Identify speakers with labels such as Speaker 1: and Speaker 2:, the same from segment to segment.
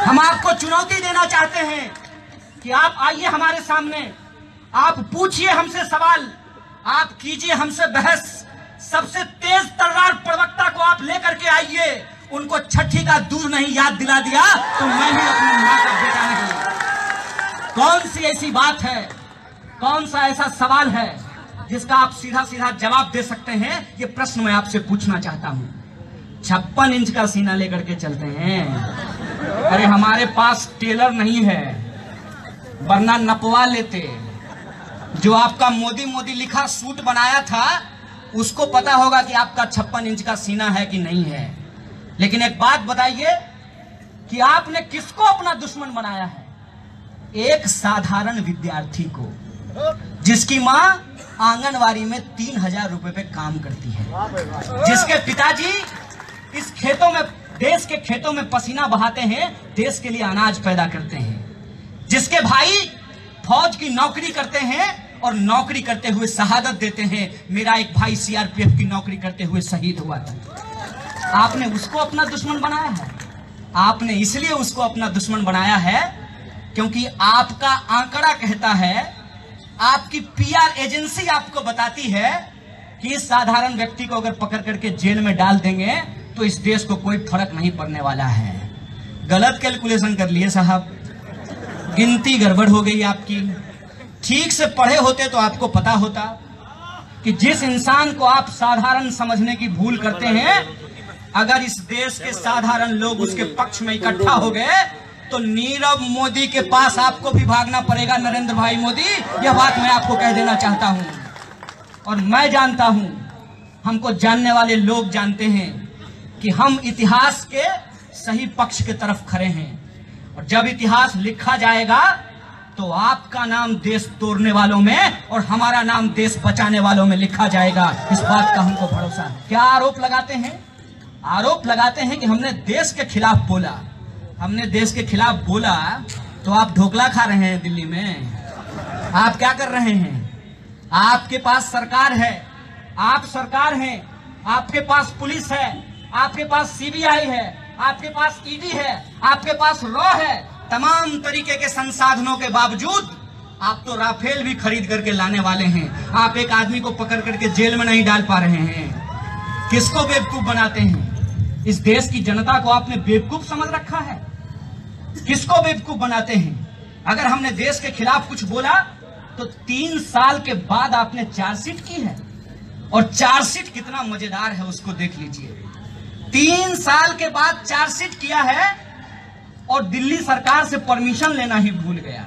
Speaker 1: हम आपको चुनौती देना चाहते हैं कि आप आइए हमारे सामने, आप पूछिए हमसे सवाल, आप कीजिए हमसे बहस। सबसे तेज तर्रार प्रवक्ता को आप लेकर के आइए। उनको छठी का दूध नहीं याद दिला दिया तो मैं भी अपनी मां का बेटा नहीं। कौन सी ऐसी बात है, कौन सा ऐसा सवाल है जिसका आप सीधा सीधा जवाब दे सकते हैं? ये प्रश्न मैं आपसे पूछना चाहता हूं। 56 इंच का सीना लेकर के चलते हैं। अरे हमारे पास टेलर नहीं है, वरना नपवा लेते। जो आपका मोदी मोदी लिखा सूट बनाया था उसको पता होगा कि आपका 56 इंच का सीना है कि नहीं है। लेकिन एक बात बताइए कि आपने किसको अपना दुश्मन बनाया है? एक साधारण विद्यार्थी को, जिसकी मां आंगनवाड़ी में 3000 रुपए पे काम करती है, जिसके पिताजी इस खेतों में, देश के खेतों में पसीना बहाते हैं, देश के लिए अनाज पैदा करते हैं, जिसके भाई फौज की नौकरी करते हैं और नौकरी करते हुए शहादत देते हैं। मेरा एक भाई सीआरपीएफ की नौकरी करते हुए शहीद हुआ था। आपने उसको अपना दुश्मन बनाया है। आपने इसलिए उसको अपना दुश्मन बनाया है क्योंकि आपका आंकड़ा कहता है, आपकी पीआर एजेंसी आपको बताती है कि इस साधारण व्यक्ति को अगर पकड़ करके जेल में डाल देंगे तो इस देश को कोई फर्क नहीं पड़ने वाला है। गलत कैलकुलेशन कर लिए साहब, गिनती गड़बड़ हो गई आपकी। ठीक से पढ़े होते तो आपको पता होता कि जिस इंसान को आप साधारण समझने की भूल करते हैं, अगर इस देश के साधारण लोग उसके पक्ष में इकट्ठा हो गए तो नीरव मोदी के पास आपको भी भागना पड़ेगा। नरेंद्र भाई मोदी, यह बात मैं आपको कह देना चाहता हूं। और मैं जानता हूं, हमको जानने वाले लोग जानते हैं कि हम इतिहास के सही पक्ष के तरफ खड़े हैं। और जब इतिहास लिखा जाएगा तो आपका नाम देश तोड़ने वालों में और हमारा नाम देश बचाने वालों में लिखा जाएगा। इस बात का हमको भरोसा है। क्या आरोप लगाते हैं? आरोप लगाते हैं कि हमने देश के खिलाफ बोला। हमने देश के खिलाफ बोला तो आप ढोकला खा रहे हैं दिल्ली में। आप क्या कर रहे हैं? आपके पास सरकार है, आप सरकार हैं, आपके पास पुलिस है, आपके पास सीबीआई है, आपके पास ईडी है, आपके पास रॉ है। तमाम तरीके के संसाधनों के बावजूद आप तो राफेल भी खरीद करके लाने वाले हैं। आप एक आदमी को पकड़ करके जेल में नहीं डाल पा रहे हैं। किसको बेवकूफ बनाते हैं? इस देश की जनता को आपने बेवकूफ समझ रखा है। किसको बेवकूफ बनाते हैं? अगर हमने देश के खिलाफ कुछ बोला तो 3 साल के बाद आपने चार्जशीट की है। और चार्जशीट कितना मजेदार है उसको देख लीजिए। 3 साल के बाद चार्जशीट किया है और दिल्ली सरकार से परमिशन लेना ही भूल गया।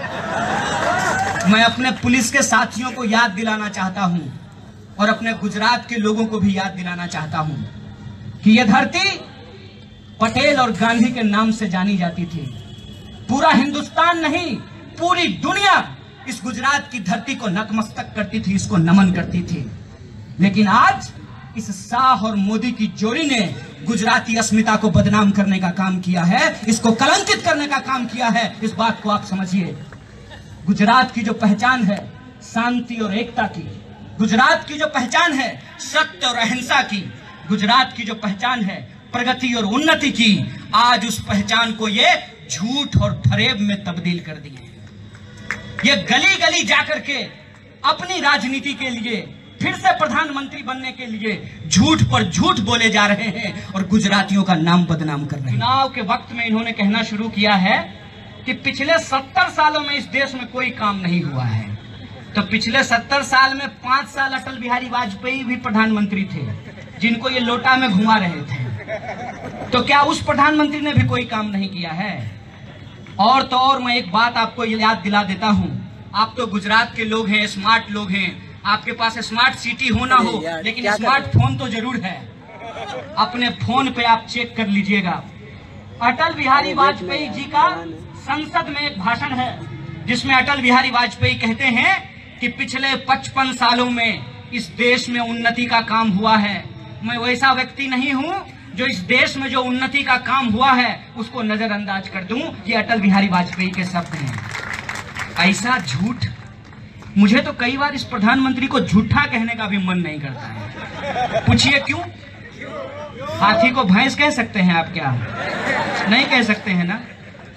Speaker 1: मैं अपने पुलिस के साथियों को याद दिलाना चाहता हूं और अपने गुजरात के लोगों को भी याद दिलाना चाहता हूं कि यह धरती पटेल और गांधी के नाम से जानी जाती थी। पूरा हिंदुस्तान नहीं, पूरी दुनिया इस गुजरात की धरती को नतमस्तक करती थी, इसको नमन करती थी। लेकिन आज इस शाह और मोदी की जोड़ी ने गुजराती अस्मिता को बदनाम करने का काम किया है, इसको कलंकित करने का काम किया है। इस बात को आप समझिए। गुजरात की जो पहचान है शांति और एकता की, गुजरात की जो पहचान है सत्य और अहिंसा की, गुजरात की जो पहचान है प्रगति और उन्नति की, आज उस पहचान को ये झूठ और फरेब में तब्दील कर दिए। ये गली गली जाकर के अपनी राजनीति के लिए, फिर से प्रधानमंत्री बनने के लिए झूठ पर झूठ बोले जा रहे हैं और गुजरातियों का नाम बदनाम कर रहे हैं। चुनाव के वक्त में इन्होंने कहना शुरू किया है कि पिछले 70 सालों में इस देश में कोई काम नहीं हुआ है। तो पिछले 70 साल में 5 साल अटल बिहारी वाजपेयी भी प्रधानमंत्री थे, जिनको ये लोटा में घुमा रहे थे। तो क्या उस प्रधानमंत्री ने भी कोई काम नहीं किया है? और तो और मैं एक बात आपको याद दिला देता हूं। आप तो गुजरात के लोग हैं, स्मार्ट लोग हैं, आपके पास स्मार्ट सिटी हो ना हो, लेकिन स्मार्टफोन तो जरूर है। अपने फोन पे आप चेक कर लीजिएगा। अटल बिहारी वाजपेयी जी का संसद में एक भाषण है जिसमें अटल बिहारी वाजपेयी कहते हैं कि पिछले 55 सालों में इस देश में उन्नति का काम हुआ है। मैं वैसा व्यक्ति नहीं हूं जो इस देश में जो उन्नति का काम हुआ है उसको नजरअंदाज कर दूं। ये अटल बिहारी वाजपेयी के शब्द हैं। ऐसा झूठ, मुझे तो कई बार इस प्रधानमंत्री को झूठा कहने का भी मन नहीं करता है। पूछिए क्यों? हाथी को भैंस कह सकते हैं आप? क्या नहीं कह सकते हैं ना?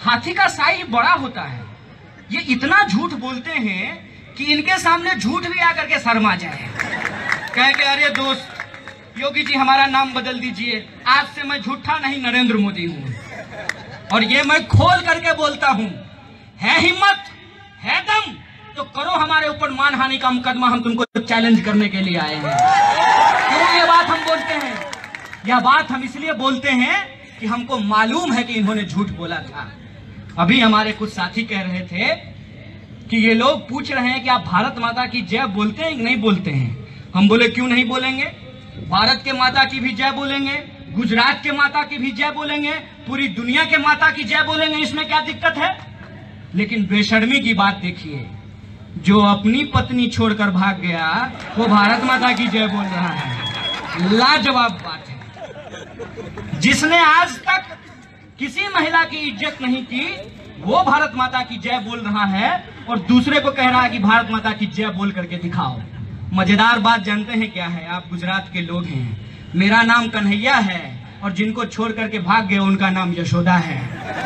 Speaker 1: हाथी का साइज बड़ा होता है। ये इतना झूठ बोलते हैं कि इनके सामने झूठ भी आकर के शर्मा जाए, कह के अरे दोस्त योगी जी हमारा नाम बदल दीजिए, आज से मैं झूठा नहीं नरेंद्र मोदी हूँ। और ये मैं खोल करके बोलता हूँ, है हिम्मत है दम तो करो हमारे ऊपर मानहानि का मुकदमा, हम तुमको चैलेंज करने के लिए आए हैं। क्यों ये बात हम बोलते हैं? यह बात हम इसलिए बोलते हैं कि हमको मालूम है कि इन्होंने झूठ बोला था। अभी हमारे कुछ साथी कह रहे थे कि ये लोग पूछ रहे हैं कि आप भारत माता की जय बोलते हैं कि नहीं बोलते हैं। हम बोले क्यों नहीं बोलेंगे, भारत के माता की भी जय बोलेंगे, गुजरात के माता की भी जय बोलेंगे, पूरी दुनिया के माता की जय बोलेंगे, इसमें क्या दिक्कत है। लेकिन बेशर्मी की बात देखिए, जो अपनी पत्नी छोड़कर भाग गया वो भारत माता की जय बोल रहा है। लाजवाब बात है। जिसने आज तक किसी महिला की इज्जत नहीं की वो भारत माता की जय बोल रहा है और दूसरे को कह रहा है कि भारत माता की जय बोल करके दिखाओ। मजेदार बात जानते हैं क्या है? आप गुजरात के लोग हैं, मेरा नाम कन्हैया है और जिनको छोड़ करके भाग गए उनका नाम यशोदा है।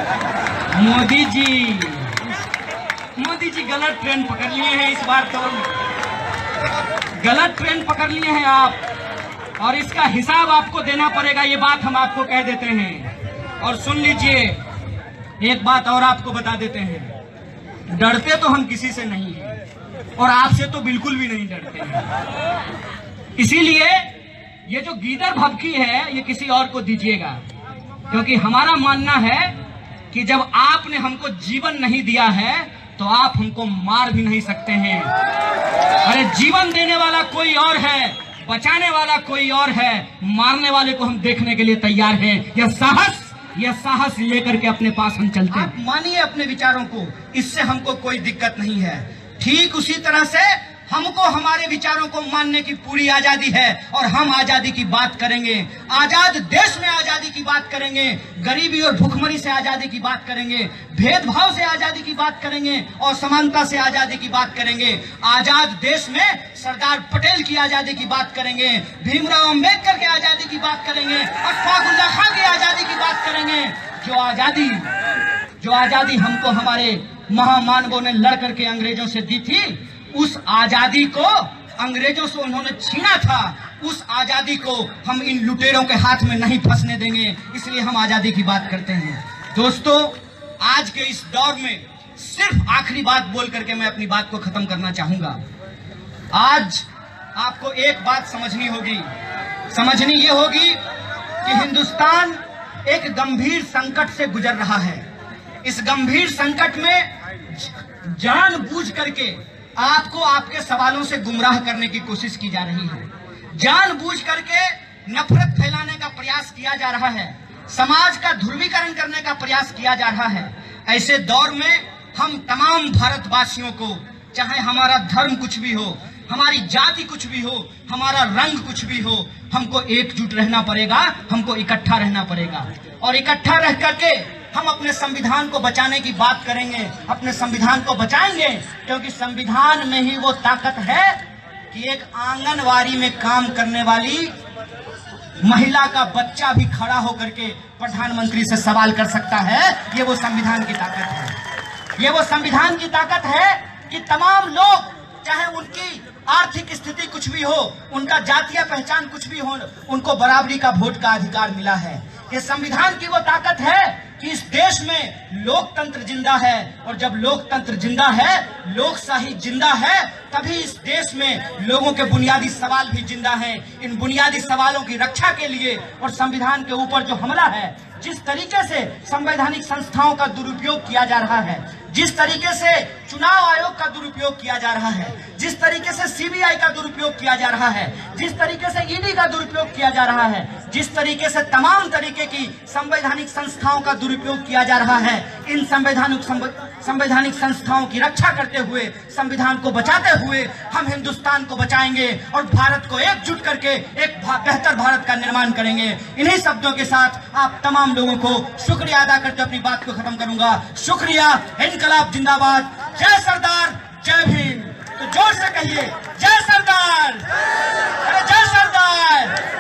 Speaker 1: मोदी जी गलत ट्रेन पकड़ लिए हैं, इस बार तो गलत ट्रेन पकड़ लिए हैं आप, और इसका हिसाब आपको देना पड़ेगा, ये बात हम आपको कह देते हैं। और सुन लीजिए, एक बात और आपको बता देते हैं, डरते तो हम किसी से नहीं हैं और आपसे तो बिल्कुल भी नहीं डरते हैं। इसीलिए ये जो गीदड़ भभकी है ये किसी और को दीजिएगा, क्योंकि हमारा मानना है कि जब आपने हमको जीवन नहीं दिया है तो आप हमको मार भी नहीं सकते हैं। अरे जीवन देने वाला कोई और है, बचाने वाला कोई और है, मारने वाले को हम देखने के लिए तैयार हैं। यह साहस लेकर के अपने पास हम चलते हैं। आप मानिए अपने विचारों को, इससे हमको कोई दिक्कत नहीं है। ठीक उसी तरह से हमको हमारे विचारों को मानने की पूरी आजादी है और हम आजादी की बात करेंगे, आजाद देश में आजादी की बात करेंगे, गरीबी और भूखमरी से आजादी की बात करेंगे, भेदभाव से आजादी की बात करेंगे और समानता से आजादी की बात करेंगे। आजाद देश में सरदार पटेल की आजादी की बात करेंगे, भीमराव अंबेडकर की आजादी की बात करेंगे, अशफाक उल्लाह खान की आजादी की बात करेंगे। जो आजादी हमको हमारे महामानवों ने लड़ करके अंग्रेजों से दी थी, उस आजादी को अंग्रेजों से उन्होंने छीना था, उस आजादी को हम इन लुटेरों के हाथ में नहीं फंसने देंगे। इसलिए हम आजादी की बात करते हैं। दोस्तों, आज के इस दौर में सिर्फ आखिरी बात बोल करके मैं अपनी बात को खत्म करना चाहूंगा। आज आपको एक बात समझनी ये होगी कि हिंदुस्तान एक गंभीर संकट से गुजर रहा है। इस गंभीर संकट में जानबूझ करके आपको आपके सवालों से गुमराह करने की कोशिश की जा रही है, जानबूझ करके नफरत फैलाने का प्रयास किया जा रहा है, समाज का ध्रुवीकरण करने का प्रयास किया जा रहा है। ऐसे दौर में हम तमाम भारतवासियों को, चाहे हमारा धर्म कुछ भी हो, हमारी जाति कुछ भी हो, हमारा रंग कुछ भी हो, हमको एकजुट रहना पड़ेगा, हमको इकट्ठा रहना पड़ेगा। और इकट्ठा रह करके हम अपने संविधान को बचाने की बात करेंगे, अपने संविधान को बचाएंगे, क्योंकि संविधान में ही वो ताकत है कि एक आंगनवाड़ी में काम करने वाली महिला का बच्चा भी खड़ा होकर के प्रधानमंत्री से सवाल कर सकता है। ये वो संविधान की ताकत है। ये वो संविधान की ताकत है कि तमाम लोग, चाहे उनकी आर्थिक स्थिति कुछ भी हो, उनका जातीय पहचान कुछ भी हो, उनको बराबरी का वोट का अधिकार मिला है। ये संविधान की वो ताकत है कि इस देश में लोकतंत्र जिंदा है, और जब लोकतंत्र जिंदा है, लोकशाही जिंदा है, तभी इस देश में लोगों के बुनियादी सवाल भी जिंदा हैं। इन बुनियादी सवालों की रक्षा के लिए और संविधान के ऊपर जो हमला है, जिस तरीके से संवैधानिक संस्थाओं का दुरुपयोग किया जा रहा है, जिस तरीके से चुनाव आयोग का दुरुपयोग किया जा रहा है, जिस तरीके से सीबीआई का दुरुपयोग किया जा रहा है, जिस तरीके से ईडी का दुरुपयोग किया जा रहा है, जिस तरीके से तमाम तरीके की संवैधानिक संस्थाओं का दुरुपयोग किया जा रहा है, इन संवैधानिक संस्थाओं की रक्षा करते हुए, संविधान को बचाते हुए हम हिंदुस्तान को बचाएंगे और भारत को एकजुट करके एक बेहतर भारत का निर्माण करेंगे। इन्हीं शब्दों के साथ आप तमाम लोगों को शुक्रिया अदा करते अपनी बात को खत्म करूंगा। शुक्रिया। इनकलाब जिंदाबाद। जय सरदार, जय भीम। तो जोर से कहिए, जय सरदार, जय सरदार।